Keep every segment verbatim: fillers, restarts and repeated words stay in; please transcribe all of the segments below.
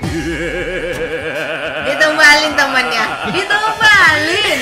Ditumbalin temannya, ditumbalin.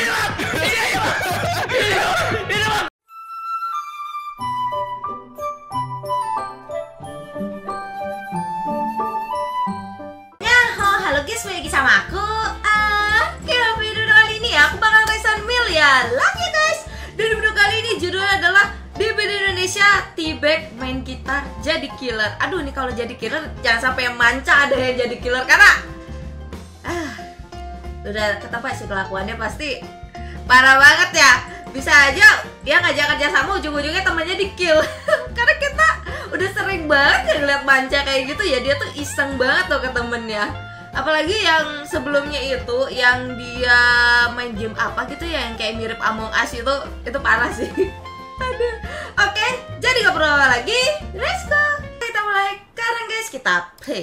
Nyaho, halo guys, balik lagi sama aku. Ah, kayak video kali ini aku bakal reaction Mil ya. Lagi guys. Dan video kali ini judulnya adalah D B D Indonesia T-Bag main gitar jadi killer. Aduh, nih kalau jadi killer jangan sampai yang manca ada yang jadi killer karena ah, udah ketebak sih kelakuannya pasti parah banget ya. Bisa aja dia ngajak kerja sama ujung-ujungnya temannya di kill. Karena kita udah sering banget ya ngeliat manca kayak gitu ya, dia tuh iseng banget tuh ke temennya. Apalagi yang sebelumnya itu yang dia main game apa gitu ya yang kayak mirip Among Us itu, itu parah sih. Aduh. Oke, jadi gak perlu lama lagi, let's go. Kita mulai sekarang guys, kita play.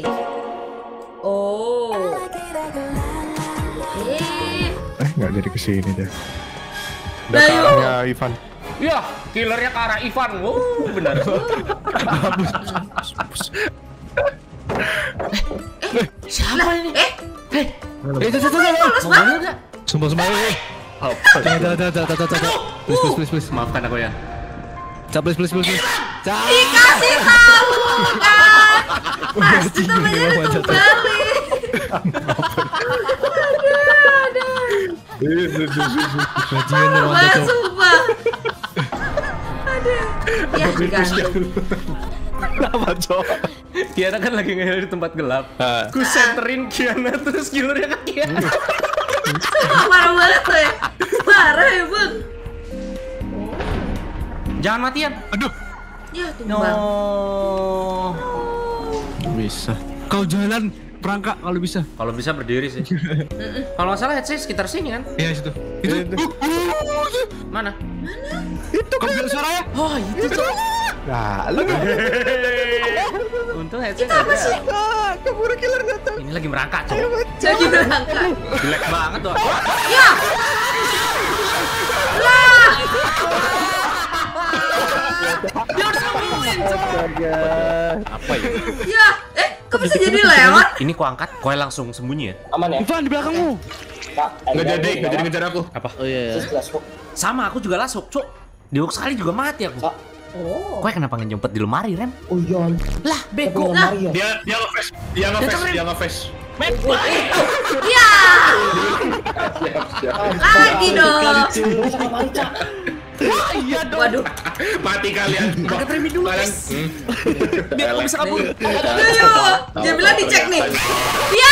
Oh. Eh, Eh, nggak jadi kesini deh. Nah, Udah ke yuk. arahnya Ivan. Ya, killernya ke arah Ivan. Wow, benar. siapa ini? Eh, Eh, Eh, itu itu Polos banget. Sumpah sumpah. Ada ada ada ada ada. Please please please please. maafkan aku ya. Cap please please please. Cap. Dikasih tahu kan? Pasti temennya ditumbalin. Bajingan Parah dong banget Cok. sumpah. Aduh. Ya digantung. Kenapa Cok? Kiana kan lagi ngehel di tempat gelap. Ah. Ku senterin Kiana terus killernya ke Kiana. Sumpah parah banget tuh ya. Parah ya bang. Jangan matian. Aduh. Ya No. tumbang. Bisa. Kau jalan perangkak kalau bisa. Kalau bisa berdiri sih. Kalau nggak salah headset sekitar sini kan? Iya situ. Itu. Mana? Itu kau dengar suaranya? Oh, itu tuh. Nah, lu Untung headset. Itu apa ada. sih? keburu killer datang. Ini lagi merangkak, Cok. Jadi berangkat. Jelek banget tuh. Ya. Lah. Dia udah sembuhin, Cok. Apa ya? Ya. Eh, kok bisa jadi lewat? Ini ku angkat, koe langsung sembunyi ya? Aman ya? Ivan di belakangmu. Pak, Nggak jadi, nggak jadi ngejar aku. Apa? Oh iya. Sama, aku juga lasuk, Cok. Diuk sekali juga mati aku. Pak. Oh. Koe kenapa ngejempet di lemari, Rem? Oh iya. Lah, bego. Nah. ya. Dia dia nge-face, dia nge-face, dia nge-face. Ya. Lagi dong. Iya dong. Waduh. Mati kalian. Angkat Remi dulu, Kalian. guys. Biar aku bisa kabur. Ayo. Dia bilang dicek nih. Ya.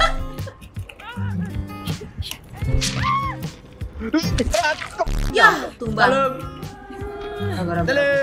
Ya, tumbang. Halo.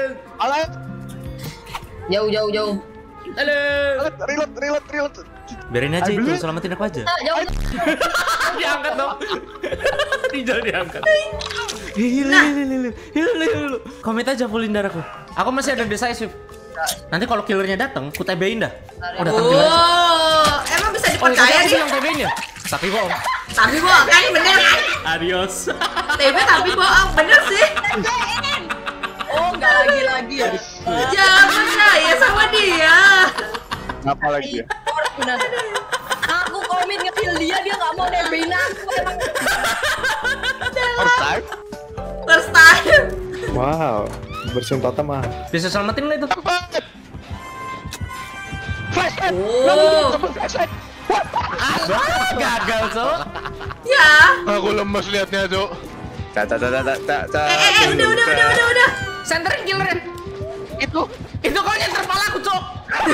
Jauh jauh jauh. Halo. Reload, reload, reload. Biarin aja itu, selamatin aku aja. Jauh. Diangkat dong. Rijal diangkat. Hilu, hilu, hilu, hilu, hilu. Komit aja fullin darahku. Aku masih ada decisive. Nanti kalau killernya datang, ku T B-in dah. Oh, datang killer. Oh, emang bisa Oh, tadi dipercaya aku nih? bilang T B-in ya? Tapi bohong. Tapi bohong kan bener kan? Adios. T V tapi bohong, bener sih. Oh nggak lagi lagi ya. Jangan percaya sama dia. Ngapa lagi ya? Benar. Aku komit nge-kill dia, dia nggak mau nebein aku. Emang First time? First time. Wow, bersenjata mah. Bisa selamatin nggak itu? Flashlight. Oh, Gagal, Cok. ya. Aku lemes liatnya, Cok. Cak cak cak cak cak cak. Eh, eh, eh, udah, udah, udah, udah, udah. Senterin killernya. Itu, itu kau nyentar kepala aku, Cok.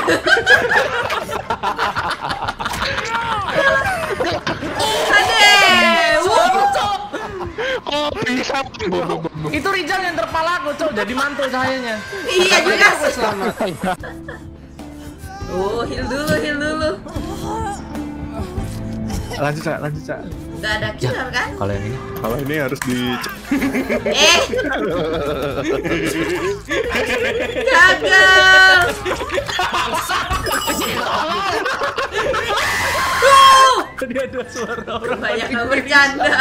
Adek. Cok, Cok. Kok bisa? Itu Rijal yang terpala aku, Cok. Jadi mantul cahayanya. Iya juga Aku sih. selamat. Oh, heal dulu, heal dulu. Lanjut, Cak, lanjut, Cak. Gak ada killer kan? Kalau yang ini. Kalau ini harus di Eh. Gagal. Tuh. Tadi ada suara orang. Banyak yang bercanda.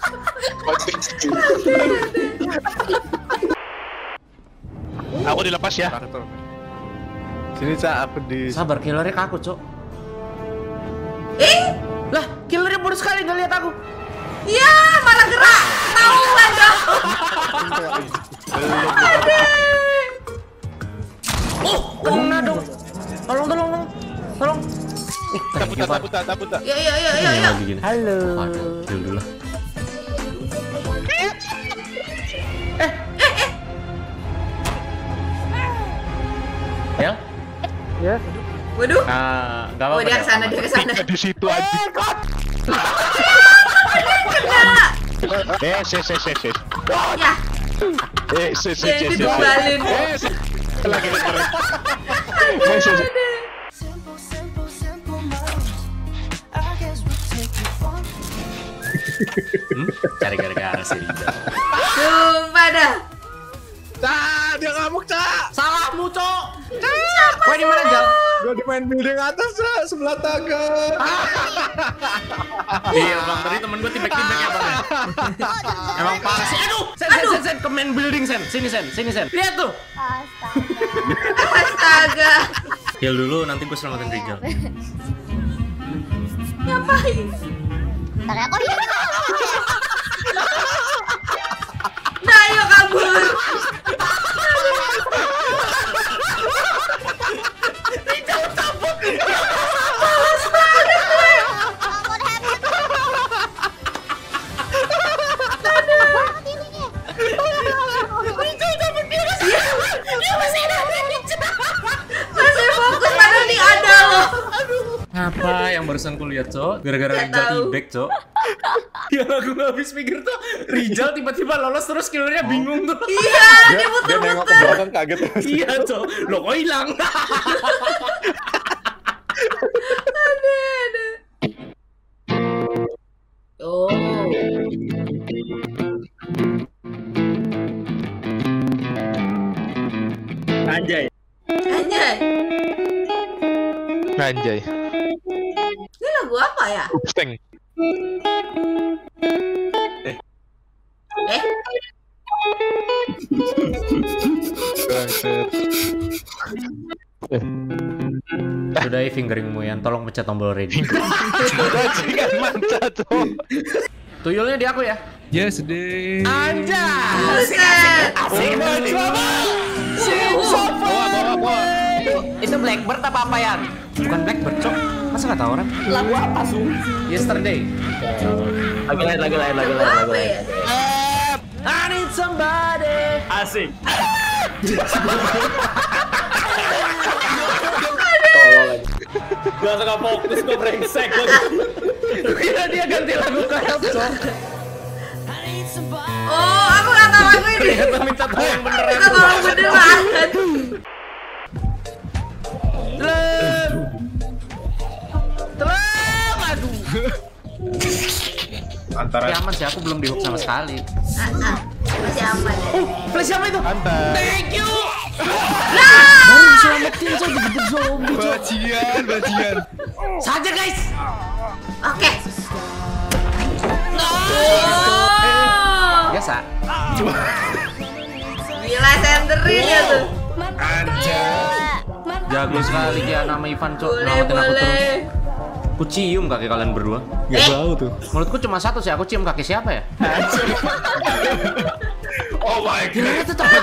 Aku dilepas ya. Sini Cak, aku di. Sabar, killernya ke aku, Cok. Eh? Lah, killernya baru sekali nggak lihat aku. Iya, malah gerak. Tahu dong. Oh, kena dong. Tolong, tolong, tolong. Tolong. Eh, thank you, Pak. Taputa, taputa. Yuk, yuk, yuk, yuk, Ini yuk. lagi gini. Halo. Aduh, dulu lah. Ya? Waduh. Nah, nggak Oh, apa-apa. dia nggak kesana, apa-apa. dia kesana. Di situ aja. Eh, ses, ses, ses, ses. Ya, Eh, ses, ses, dia ses, ses. ditumbalin. Eh, ses. Lagi dengerin. Eh, ses. Hmm? Cari gara-gara sih. Sumpah dah. Cak, dia ngamuk, Cak. Salahmu, Cok. Kau di mana, Jal? Gua di main building atas, Cak, sebelah tangga. Iya, Bang. Tadi temen gue tibek-tibek ya, Bang. Emang parah sih. Aduh, Sen, Sen, Sen, Sen, ke main building, Sen. Sini, Sen, sini, Sen. Lihat tuh. Astaga. Heal dulu, nanti gue selamatin Rijal. Ngapain? Ntar aku di Nah, ayo kabur. Masih fokus padahal nih ada loh. Apa yang barusan ku lihat, Cok? Gara-gara Nggak Rijal tahu. tibek, Cok. Ya, aku nggak habis pikir tuh Rijal tiba-tiba lolos terus killernya bingung tuh. Iya, dia Dia nengok ke muter-muter. belakang kaget. Iya, Cok. Lo kok hilang? Ada, ada. Oh. Anjay. Anjay. Anjay. Ini lagu apa ya? Steng. Eh? Sudah fingeringmu yang tolong pencet tombol ready. Bajingan manca, Cok. Tuyulnya di aku ya. Yes, deh. Anjay. Buset. Asik banget. Bawa, bawa, bawa. Itu Blackbird apa apa ya? Bukan Blackbird, Cok. Masa nggak tahu orang? Lagu apa, Su? Yesterday. Lagi lain, lagi lain, lagi lain, Lagu lagi apa lain. ya? I need somebody. Asik. Gak suka fokus, gue brengsek. Kira dia ganti lagu ke Help, Cok. Oh, aku nggak tahu lagu ini. Ternyata minta tolong beneran. Kita tolong bener banget. Telem. Telem, aduh. Antara Tapi aman sih, aku belum dihook sama sekali. Ah, ah. Masih aman ya. Flash siapa itu? Antar. Thank you. Baru diselamatin, Cok, digebuk zombie, Cok. Bajian, bajian. Saja, guys. Oke. Oh. Biasa. Gila senderin ya tuh. Jago sekali dia nama Ivan, Cok. Boleh, Nyelamatin aku terus. boleh. Ku cium kaki kalian berdua. Gak Eh. bau tuh. Menurutku cuma satu sih, aku cium kaki siapa ya? Oh my Gila, itu tak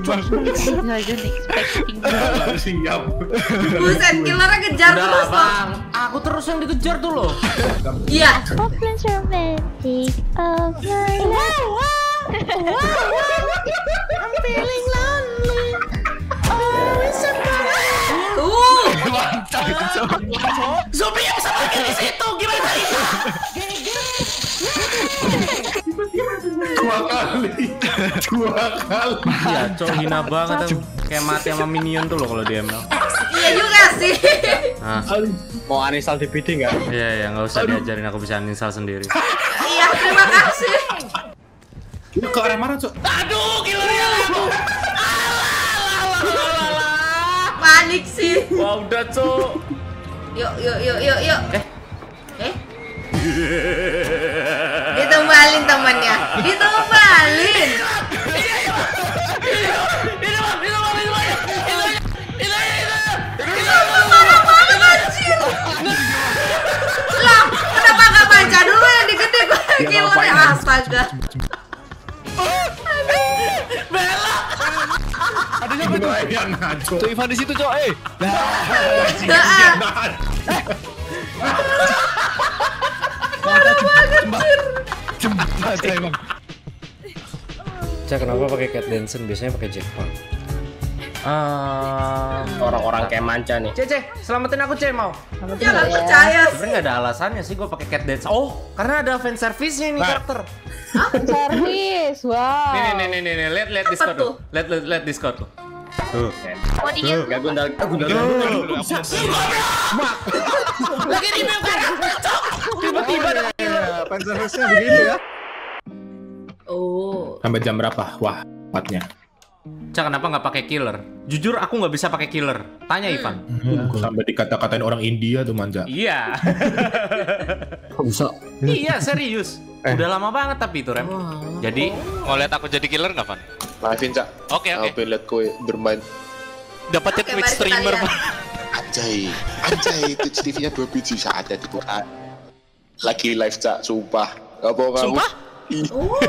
Siap. Buset, killernya kejar Udah lah, terus loh. Bang. Aku terus yang dikejar tuh loh. Iya. Hopeless romantic of my life. I'm feeling lonely. Always somebody. Uh. Mantap itu, Cok. Zombie yang sama di situ, gimana itu? Dua kali. Dua kali. Iya, Cok, hina banget aku. Kayak mati sama minion tuh loh kalau di M L. Iya juga sih. Nah, Mau uninstall D V D nggak? iya ya, nggak usah diajarin, aku bisa uninstall sendiri. Iya, terima kasih. Ini ke arah mana, Cok? Aduh, killernya aku. Panik sih. Wah, udah, Cok. Yuk, yuk, yuk, yuk, yuk. Eh. Eh? Ditumbalin temannya. Ditumbalin. Ini Bang, ini Bang, ini Bang. Ini, ini, ini. Parah banget anjir. Lah, ngaco. Cok Ivan di situ, Cok. Eh. Parah banget, Cir. Jembatan emang. Cak, kenapa pakai Cat Danson? Biasanya pakai Jackpot. Ah, Orang-orang kayak manca nih. Cece, selamatin aku, Ce, mau. Jangan percaya. Sebenarnya nggak ada alasannya sih gue pakai Cat Danson. Oh, karena ada fan service-nya nih Nah. karakter. Service, wow. Nih, nih, nih, nih, nih, lihat, lihat Apa Discord tuh? tuh. Lihat, lihat, lihat Discord tuh. Tuh. Oh, dia Gak gundal, gundal. Lagi di meme karakter, Cok. Tiba-tiba ada Penservisnya begitu ya. Oh. Sampai jam berapa? Wah, empatnya. Cak, kenapa nggak pakai killer? Jujur aku nggak bisa pakai killer. Tanya Ivan. Sampai dikata-katain orang India tuh manja. Iya. Kok bisa? Iya, serius. Udah lama banget tapi itu, Rem. Jadi, Mau lihat aku jadi killer nggak, Van? Maafin Cak, Oke, oke. aku lihat kowe bermain. Dapatin Oke, Twitch mari kita streamer, lihat. Pak. Anjay, anjay, Twitch T V-nya dua biji saat di kota. Lagi live Cak, sumpah. Apa kamu? Sumpah? Iya,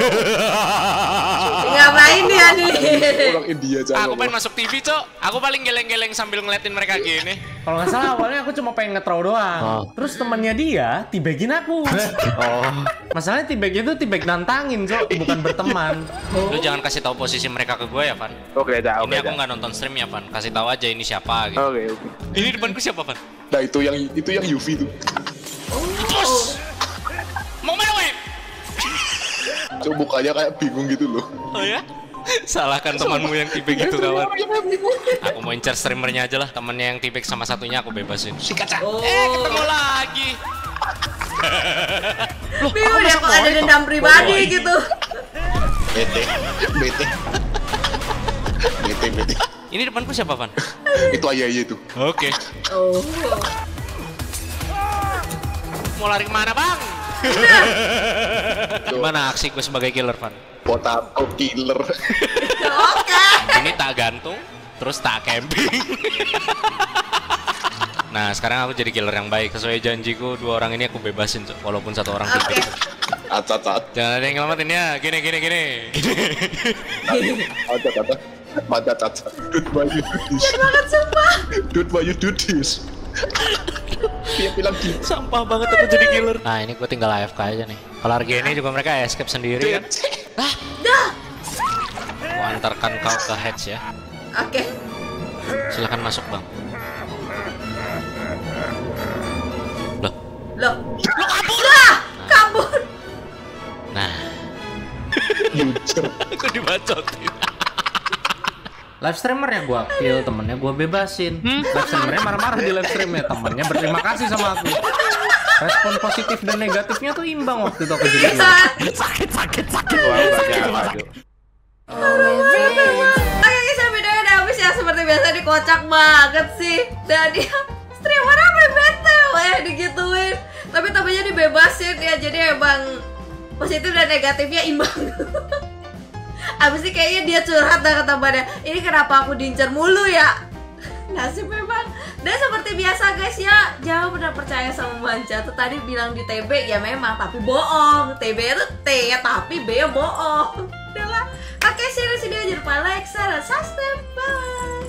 Ngapain dia nih? orang India Cak. Aku pengen masuk T V, Cok. Aku paling geleng-geleng sambil ngeliatin mereka gini. kalau nggak salah awalnya aku cuma pengen nge-throw doang. Terus temennya dia tibegin aku. Oh. Masalahnya tibegnya tuh tibeg nantangin, Cok, bukan berteman. Lu jangan kasih tahu posisi mereka ke gue ya, Van. Oke Cak, Ini aku nggak nonton stream ya, Van. Kasih tahu aja ini siapa gitu. Oke, oke. Ini depanku siapa, Van? Nah itu yang itu yang U V tuh. Bos! Mau mana, weh? Coba mukanya kayak bingung gitu loh. Oh ya? Salahkan temanmu yang tibek gitu, kawan. Aku mau incar streamernya aja lah. Temennya yang tibek sama satunya aku bebasin. Sikat Cak. Oh. Eh, ketemu lagi. Bingung ya kok ada dendam pribadi gitu. Bete, bete, bete, bete. Ini depanku siapa, Van? Itu ayah ayah itu. Oke. Oh. Mau lari kemana, Bang? Gimana aksi gue sebagai killer, Van? Potato killer. Oke. Ini tak gantung, terus tak camping. Nah, sekarang aku jadi killer yang baik. Sesuai janjiku, dua orang ini aku bebasin, Cok. Walaupun satu orang Oke. tibek. Acat, acat, Jangan ada yang nyelamatin ya. Gini, gini, gini. acat, acat. Mantap, acat. Dude, why you do this? Banget sumpah. Dude, why you do this? Dia bilang gitu. Sampah banget aku jadi killer. Nah, ini gue tinggal A F K aja nih. Kalau harga ini juga mereka escape sendiri kan. Ah, Dah. Aku antarkan kau ke hatch ya. Oke. Silahkan masuk, Bang. Loh, Loh. Lo kabur lah. Kabur. nah. User. Aku dibacotin. Live streamernya gua kill, temennya gua bebasin. Live streamernya marah-marah di live streamnya, temennya berterima kasih sama aku. Respon positif dan negatifnya tuh imbang waktu itu aku jadi killer. Sakit, sakit, sakit. Wah, bagus, bagus. Oke guys, ya videonya udah habis ya. Seperti biasa dikocak banget sih. Dan dia streamer apa yang bete eh digituin. Tapi temennya dibebasin ya. Jadi emang positif dan negatifnya imbang. Abis ini kayaknya dia curhat dah ke temannya. Ini kenapa aku diincar mulu ya? Nasib memang. Dan seperti biasa guys ya, jangan pernah percaya sama Manca. Tuh tadi bilang di T B ya memang, tapi bohong. T B itu T ya, tapi B ya bohong. Udah lah. Oke, share video jangan lupa like, share, dan subscribe. Bye.